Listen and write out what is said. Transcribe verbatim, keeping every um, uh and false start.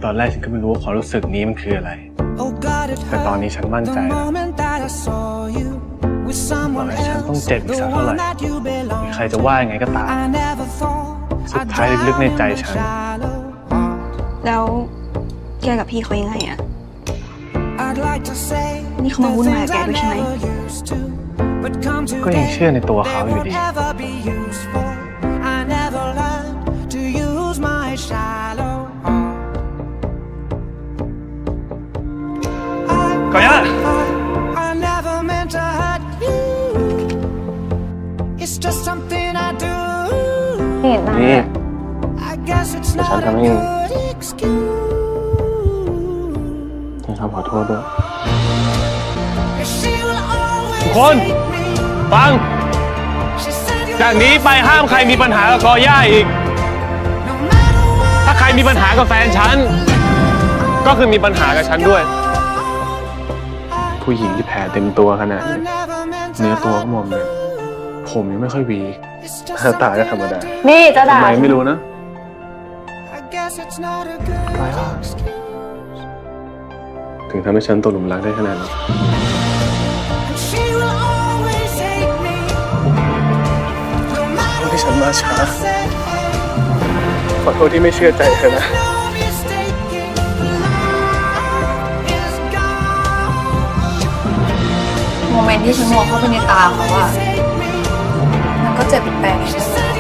ตอนแรกฉันก็ไม่รู้ว่าความรู้สึกนี้มันคืออะไรแต่ตอนนี้ฉันมั่นใจแล้วว่าฉันต้องเจ็บอีกสักเท่าไหร่มีใครจะว่ายังไงก็ตามสุดท้ายลึกๆในใจฉันแล้วแกกับพี่เขายังไงอะนี่เขามาวุ่นวายกับแกด้วยใช่ไหมก็ยังเชื่อในตัวเขาอยู่ดีก่อย่านี่ฉันทำให้ฉันทำขอโทษด้วยทุกคนฟังจากนี้ไปห้ามใครมีปัญหากับกอย่าอีกถ้าใครมีปัญหากับแฟนฉันก็คือมีปัญหากับฉันด้วยผู้หญิงที่แผลเต็มตัวขนาดนี้เนื้อตัวก็มอมเลยผมยังไม่ค่อยวีหน้าตาก็ธรรมดานี่จะด่าทำไมไม่รู้นะถึงทำให้ฉันตกหลุมรักได้ขนาดนี้ที่ฉันมาช้าขอโทษที่ไม่เชื่อใจเธอนะโมเมนต์ที่ฉันมองเข้าไปในตาเขาอะมันก็เจ็บแปลกๆ